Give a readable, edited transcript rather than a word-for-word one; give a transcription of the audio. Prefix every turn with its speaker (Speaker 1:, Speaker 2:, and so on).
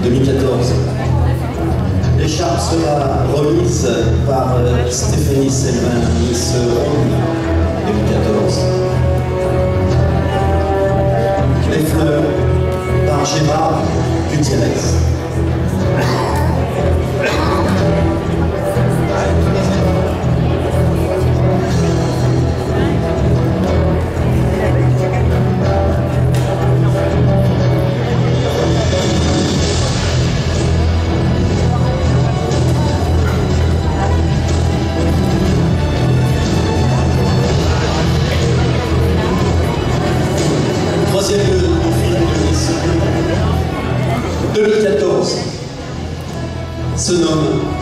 Speaker 1: 2014. L'écharpe sera remise par Stéphanie Selman, Miss Ronde 2014. Les fleurs par Gérard Gutiérrez. Troisième lieu au film de Nice 2014 se nomme